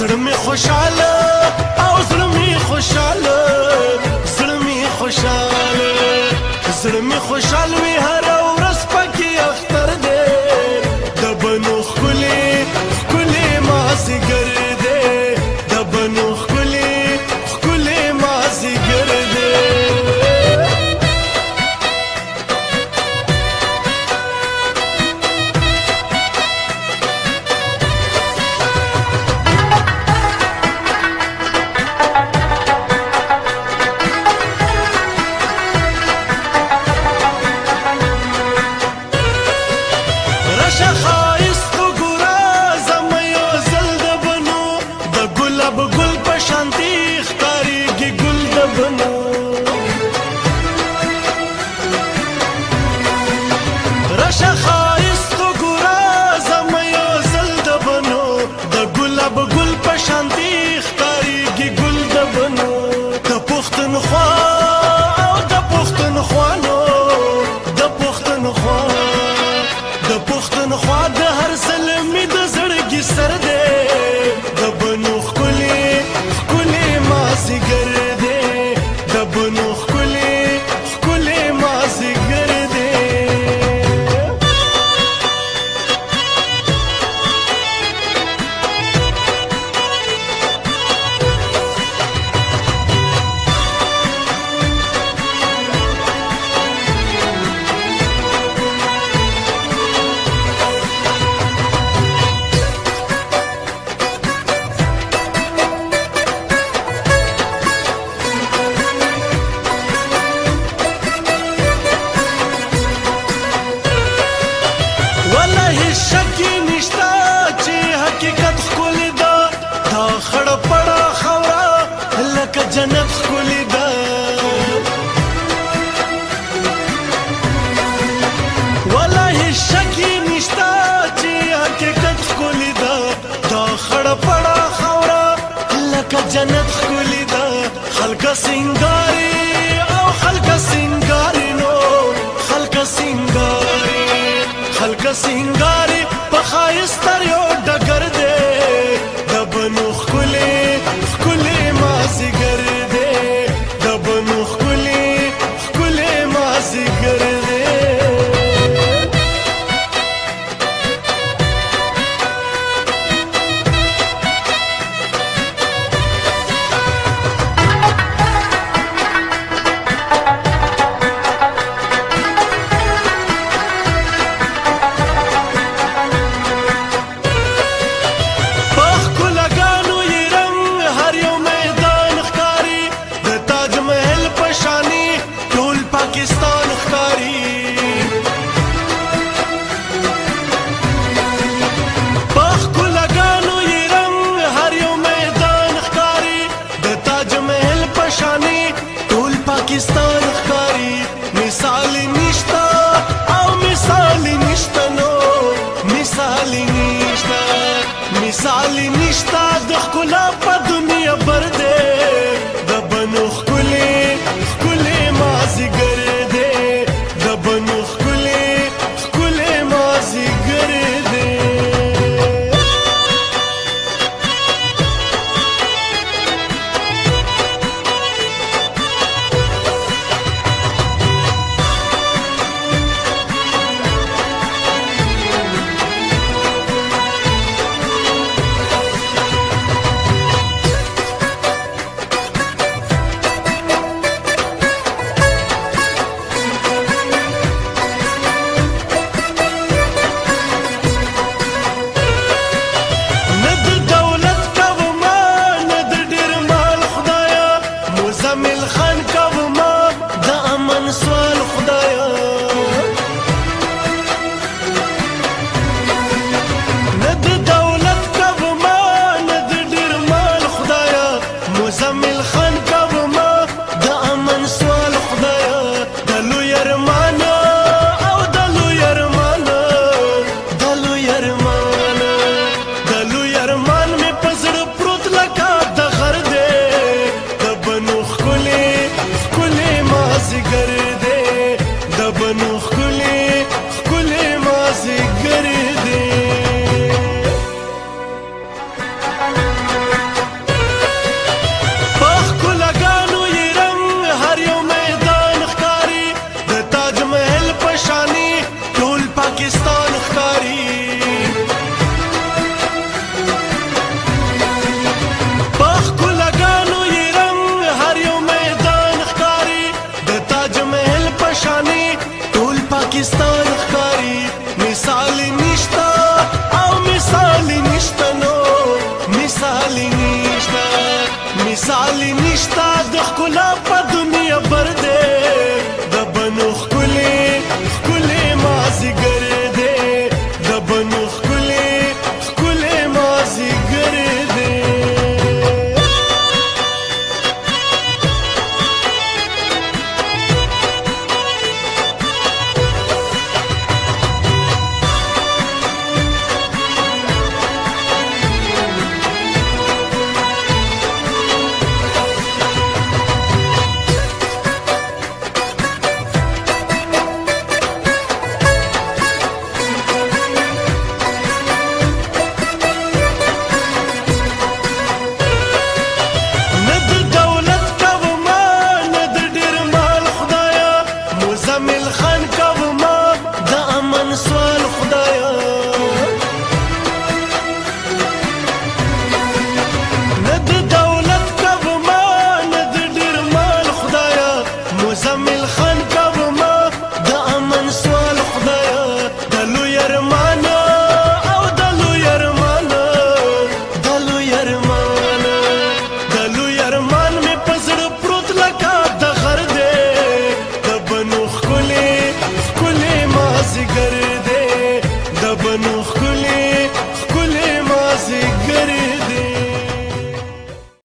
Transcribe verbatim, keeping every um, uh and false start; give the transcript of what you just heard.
زړه مې خوشاله او زړه مې خوشاله زړه مې خوشاله زړه مې خوشاله وي هره ورځ پکې اختر دی د بنو ښکلې ښکلې مازدیګر دی د بنو ښکلې ښکلې مازدیګر دی راشه ښایستو ګوره زما یو ځل د بنو د ګلاب ګل په شانتې ښکارېږي ګل د بنو د پښتونخوا او د پښتونخوانو د پښتونخوا د پښتونخوا د هر زلمي د زړګي سر دی د بنو ښکلې ښکلې مازدیګر دی د بنو ښکلې ښکلې مازدیګر دی شکی نشتا چې حقیقت ښکلی ده دا خړه پړه خاوره لکه جنت ښکلی ده والله شکی نشتا چې حقیقت ښکلی ده دا خړه پړه خاوره لکه جنت ښکلی ده خلکه سینګاري او خلکه سینګاري نو خلکه سینګاري خلکه سینګاري په ښایستر یو ډګر دی د بنو ښکلې ښکلې مازدیګر دی د بنو ښکلې ښکلې مازدیګر دی پاکستان ښکاري په ښکلاګانو یې رنګ هر یو میدان ښکاري د تاج محل په شانې ټول پاکستان ښکاري مثال نشته او مثال نشته نو مثال نشته مثال نشته د ښکلا په دنیا بر دی د بنو ښکلې ښکلې مازدیګر مثال نشتا مثال نشتا د ښکلا په دنیا بر